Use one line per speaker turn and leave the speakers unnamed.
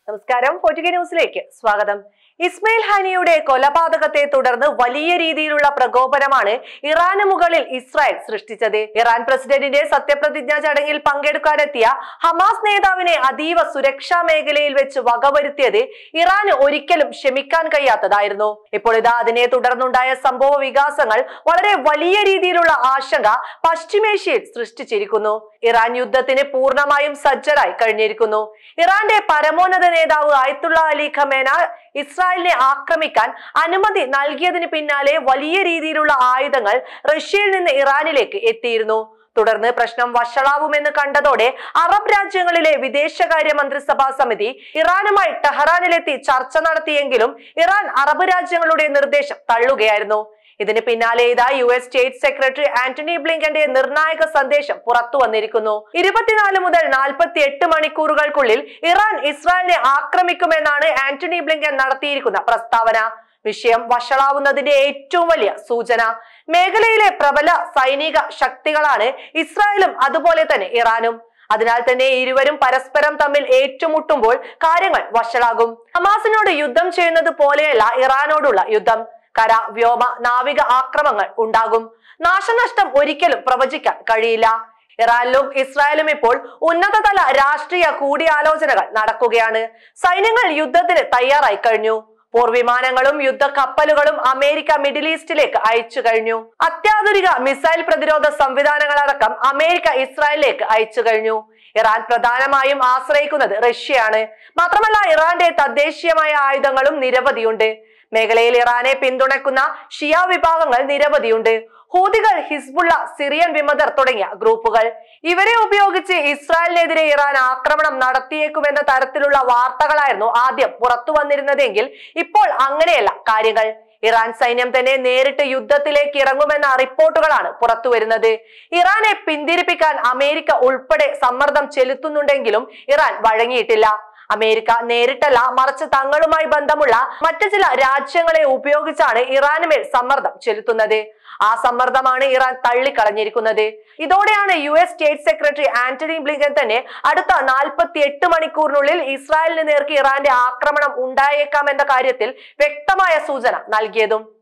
നമസ്കാരം. പൊറ്റുകെ ന്യൂസിലേക്ക് സ്വാഗതം. ഇസ്മയിൽ ഹാനിയുടെ കൊലപാതകത്തെ തുടർന്ന് വലിയ രീതിയിലുള്ള പ്രകോപനമാണ് ഇറാന് മുകളിൽ ഇസ്രായേൽ സൃഷ്ടിച്ചത്. ഇറാൻ പ്രസിഡന്റിന്റെ സത്യപ്രതിജ്ഞാ ചടങ്ങിൽ പങ്കെടുക്കാനെത്തിയ ഹമാസ് നേതാവിനെ അതീവ സുരക്ഷാ മേഖലയിൽ വെച്ച് വകവരുത്തിയത് ഇറാന് ഒരിക്കലും ക്ഷമിക്കാൻ കഴിയാത്തതായിരുന്നു. ഇപ്പോൾ ഇതാ അതിനെ തുടർന്നുണ്ടായ സംഭവ വികാസങ്ങൾ വളരെ വലിയ രീതിയിലുള്ള ആശങ്ക പശ്ചിമേഷ്യയിൽ സൃഷ്ടിച്ചിരിക്കുന്നു. ഇറാൻ യുദ്ധത്തിന് പൂർണ്ണമായും സജ്ജരായി കഴിഞ്ഞിരിക്കുന്നു. ഇറാന്റെ പരമോന്നത നേതാവ് ആയത്തുള്ള അലി ഖമേന ഇസ്രായേലിനെ ആക്രമിക്കാൻ അനുമതി നൽകിയതിന് പിന്നാലെ വലിയ രീതിയിലുള്ള ആയുധങ്ങൾ റഷ്യയിൽ നിന്ന് ഇറാനിലേക്ക് എത്തിയിരുന്നു. തുടർന്ന് പ്രശ്നം വഷളാവുമെന്ന് കണ്ടതോടെ അറബ് രാജ്യങ്ങളിലെ വിദേശകാര്യ മന്ത്രിസഭാ സമിതി ഇറാനുമായി ടെഹ്റാനിലെത്തി ചർച്ച നടത്തിയെങ്കിലും ഇറാൻ അറബ് രാജ്യങ്ങളുടെ നിർദ്ദേശം തള്ളുകയായിരുന്നു. ഇതിന് പിന്നാലെ ഇതാ US സ്റ്റേറ്റ് സെക്രട്ടറി ആന്റണി ബ്ലിങ്കന്റെ നിർണായക സന്ദേശം പുറത്തു വന്നിരിക്കുന്നു. 24 മുതൽ 48 മണിക്കൂറുകൾക്കുള്ളിൽ ഇറാൻ ഇസ്രായേലിനെ ആക്രമിക്കുമെന്നാണ് ആന്റണി ബ്ലിങ്കൻ നടത്തിയിരിക്കുന്ന പ്രസ്താവന. വിഷയം വഷളാവുന്നതിന്റെ ഏറ്റവും വലിയ സൂചന. മേഖലയിലെ പ്രബല സൈനിക ശക്തികളാണ് ഇസ്രായേലും അതുപോലെ തന്നെ ഇറാനും. അതിനാൽ തന്നെ ഇരുവരും പരസ്പരം തമ്മിൽ ഏറ്റുമുട്ടുമ്പോൾ കാര്യങ്ങൾ വഷളാകും. ഹമാസിനോട് യുദ്ധം ചെയ്യുന്നത് പോലെയല്ല ഇറാനോടുള്ള യുദ്ധം. കര, വ്യോമ, നാവിക ആക്രമണങ്ങൾ ഉണ്ടാകും. നാശനഷ്ടം ഒരിക്കലും പ്രവചിക്കാൻ കഴിയില്ല. ഇറാനിലും ഇസ്രായേലും ഇപ്പോൾ ഉന്നതതല രാഷ്ട്രീയ കൂടിയാലോചനകൾ നടക്കുകയാണ്. സൈന്യങ്ങൾ യുദ്ധത്തിന് തയ്യാറായി കഴിഞ്ഞു. പോർവിമാനങ്ങളും യുദ്ധക്കപ്പലുകളും അമേരിക്ക മിഡിൽ ഈസ്റ്റിലേക്ക് അയച്ചു കഴിഞ്ഞു. അത്യാധുനിക മിസൈൽ പ്രതിരോധ സംവിധാനങ്ങളടക്കം അമേരിക്ക ഇസ്രായേലിലേക്ക് അയച്ചു കഴിഞ്ഞു. ഇറാൻ പ്രധാനമായും ആശ്രയിക്കുന്നത് റഷ്യയാണ്. മാത്രമല്ല ഇറാന്റെ തദ്ദേശീയമായ ആയുധങ്ങളും നിരവധിയുണ്ട്. മേഖലയിൽ ഇറാനെ പിന്തുണയ്ക്കുന്ന ഷിയ വിഭാഗങ്ങൾ നിരവധിയുണ്ട്. ഹൂതികൾ, ഹിസ്ബുള്ള, സിറിയൻ വിമതർ തുടങ്ങിയ ഗ്രൂപ്പുകൾ. ഇവരെ ഉപയോഗിച്ച് ഇസ്രായേലിനെതിരെ ഇറാൻ ആക്രമണം നടത്തിയേക്കുമെന്ന തരത്തിലുള്ള വാർത്തകളായിരുന്നു ആദ്യം പുറത്തു വന്നിരുന്നതെങ്കിൽ ഇപ്പോൾ അങ്ങനെയല്ല കാര്യങ്ങൾ. ഇറാൻ സൈന്യം തന്നെ നേരിട്ട് യുദ്ധത്തിലേക്ക് ഇറങ്ങുമെന്ന റിപ്പോർട്ടുകളാണ് പുറത്തു വരുന്നത്. ഇറാനെ പിന്തിരിപ്പിക്കാൻ അമേരിക്ക ഉൾപ്പെടെ സമ്മർദ്ദം ചെലുത്തുന്നുണ്ടെങ്കിലും ഇറാൻ വഴങ്ങിയിട്ടില്ല. അമേരിക്ക നേരിട്ടല്ല, മറിച്ച് തങ്ങളുമായി ബന്ധമുള്ള മറ്റു ചില രാജ്യങ്ങളെ ഉപയോഗിച്ചാണ് ഇറാന് മേൽ സമ്മർദ്ദം ചെലുത്തുന്നത്. ആ സമ്മർദ്ദമാണ് ഇറാൻ തള്ളിക്കളഞ്ഞിരിക്കുന്നത്. ഇതോടെയാണ് US state secretary Antony Blinken തന്നെ അടുത്ത 48 മണിക്കൂറിനുള്ളിൽ ഇസ്രായേലിന് നേർക്ക് ഇറാന്റെ ആക്രമണം ഉണ്ടായേക്കാം എന്ന കാര്യത്തിൽ വ്യക്തമായ സൂചന നൽകിയതും.